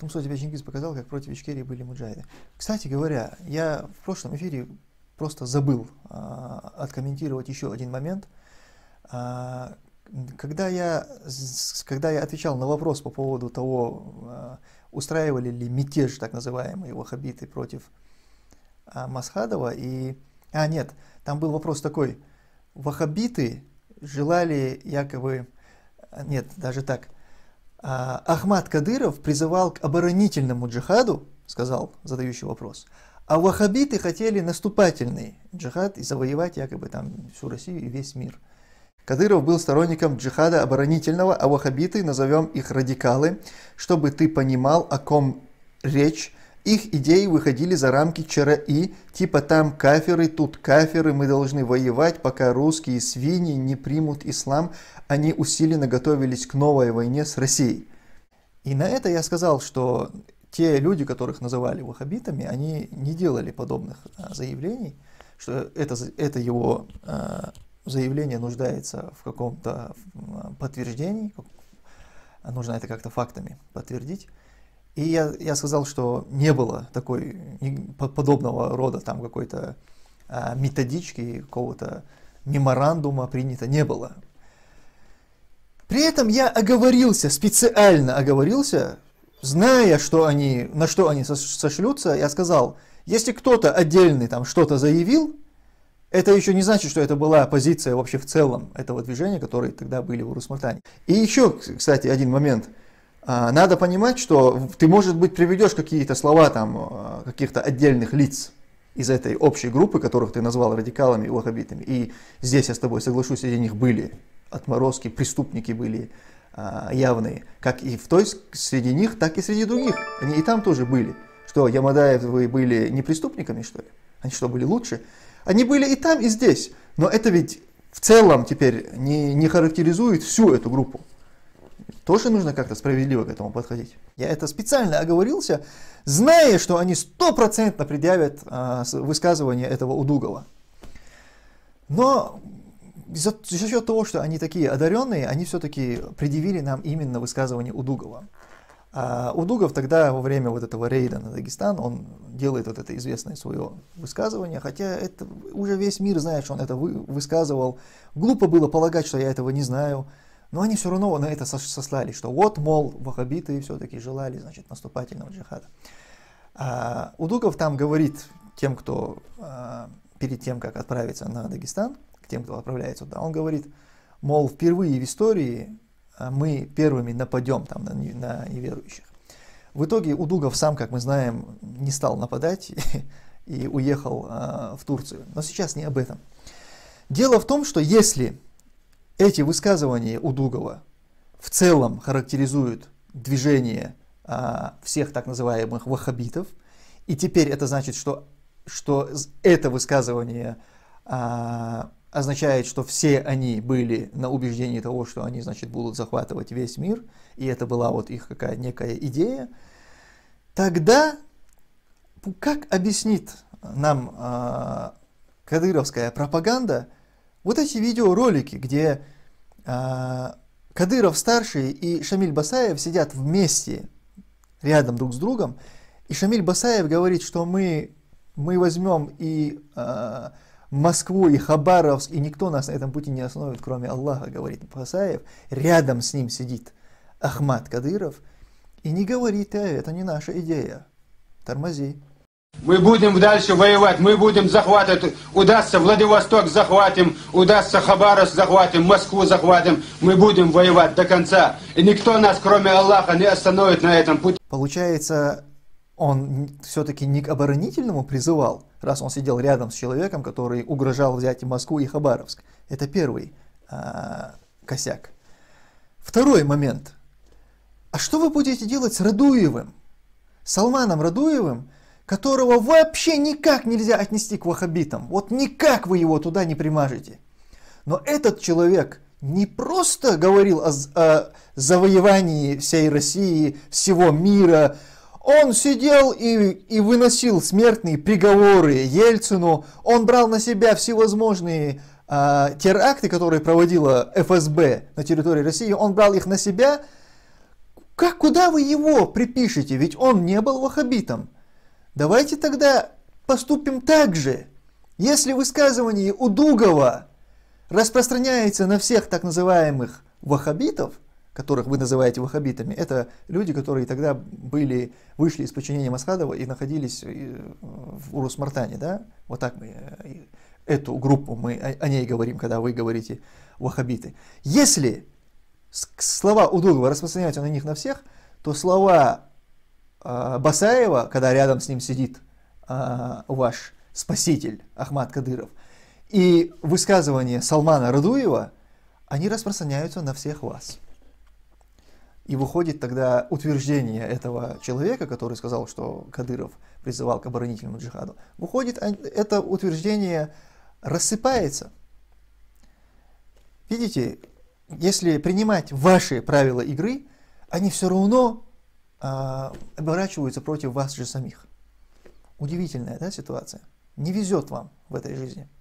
том, что тебе Чингис показал, как против Ичкерии были муджахиды. Кстати говоря, я в прошлом эфире просто забыл откомментировать еще один момент. Когда я отвечал на вопрос по поводу того, устраивали ли мятеж, так называемые ваххабиты, против Масхадова, нет, там был вопрос такой: ваххабиты желали якобы, нет, даже так, Ахмад Кадыров призывал к оборонительному джихаду, сказал задающий вопрос, а ваххабиты хотели наступательный джихад и завоевать якобы там всю Россию и весь мир. Кадыров был сторонником джихада оборонительного, а ваххабиты, назовем их радикалы, чтобы ты понимал, о ком речь. Их идеи выходили за рамки ЧРИ, типа там кафиры, тут кафиры, мы должны воевать, пока русские свиньи не примут ислам. Они усиленно готовились к новой войне с Россией. И на это я сказал, что те люди, которых называли ваххабитами, они не делали подобных заявлений, что это его заявление нуждается в каком-то подтверждении, нужно это как-то фактами подтвердить. И я сказал, что не было подобного рода там какой-то методички, какого-то меморандума принято, не было. При этом я специально оговорился, зная, на что они сошлются, я сказал, если кто-то отдельный там что-то заявил, это еще не значит, что это была позиция вообще в целом этого движения, которые тогда были в Урус-Мартане. И еще, кстати, один момент. Надо понимать, что ты, может быть, приведешь какие-то слова там каких-то отдельных лиц из этой общей группы, которых ты назвал радикалами и ваххабитами. И здесь я с тобой соглашусь, среди них были отморозки, преступники были явные. Как и среди них, так и среди других. Они и там тоже были. Что, Ямадаевы были не преступниками, что ли? Они что, были лучше? Они были и там, и здесь. Но это ведь в целом теперь не характеризует всю эту группу. Тоже нужно как-то справедливо к этому подходить. Я это специально оговорился, зная, что они 100% предъявят высказывание этого Удугова. Но за счет того, что они такие одаренные, они все-таки предъявили нам именно высказывание Удугова. Удугов тогда, во время вот этого рейда на Дагестан, он делает вот это известное свое высказывание, хотя это уже весь мир знает, что он это высказывал. Глупо было полагать, что я этого не знаю, но они все равно на это сослали, что вот, мол, ваххабиты все-таки желали, значит, наступательного джихада. Удугов там говорит тем, кто перед тем, как отправиться на Дагестан, к тем, кто отправляется туда, он говорит, мол, впервые в истории мы первыми нападем там на неверующих. В итоге Удугов сам, как мы знаем, не стал нападать и уехал в Турцию. Но сейчас не об этом. Дело в том, что если эти высказывания Удугова в целом характеризуют движение всех так называемых ваххабитов, и теперь это значит, что это высказывание означает, что все они были на убеждении того, что они, значит, будут захватывать весь мир, и это была вот их какая некая идея, тогда как объяснит нам кадыровская пропаганда вот эти видеоролики, где Кадыров-старший и Шамиль Басаев сидят вместе, рядом друг с другом, и Шамиль Басаев говорит, что мы возьмем и Москву, и Хабаровск, и никто нас на этом пути не остановит, кроме Аллаха, говорит Басаев. Рядом с ним сидит Ахмад Кадыров и не говорит, это не наша идея, тормози. Мы будем дальше воевать, мы будем захватывать, удастся Владивосток захватим, удастся Хабаровск захватим, Москву захватим, мы будем воевать до конца. И никто нас, кроме Аллаха, не остановит на этом пути. Получается, он все-таки не к оборонительному призывал, раз он сидел рядом с человеком, который угрожал взять и Москву, и Хабаровск. Это первый косяк. Второй момент. А что вы будете делать с Радуевым? Салманом Радуевым, которого вообще никак нельзя отнести к ваххабитам. Вот никак вы его туда не примажете. Но этот человек не просто говорил о завоевании всей России, всего мира. Он сидел и выносил смертные приговоры Ельцину. Он брал на себя всевозможные теракты, которые проводила ФСБ на территории России. Он брал их на себя. куда вы его припишете? Ведь он не был ваххабитом. Давайте тогда поступим так же. Если высказывание Удугова распространяется на всех так называемых ваххабитов, которых вы называете ваххабитами, это люди, которые тогда вышли из подчинения Масхадова и находились в Урус-Мартане, да? Вот так мы эту группу, мы о ней говорим, когда вы говорите ваххабиты. Если слова Удугова распространяются на них на всех, то слова Басаева, когда рядом с ним сидит ваш спаситель Ахмад Кадыров, и высказывания Салмана Радуева, они распространяются на всех вас. И выходит тогда утверждение этого человека, который сказал, что Кадыров призывал к оборонительному джихаду. Выходит, это утверждение рассыпается. Видите, если принимать ваши правила игры, они все равно оборачиваются против вас же самих. Удивительная, да, ситуация? Не везет вам в этой жизни.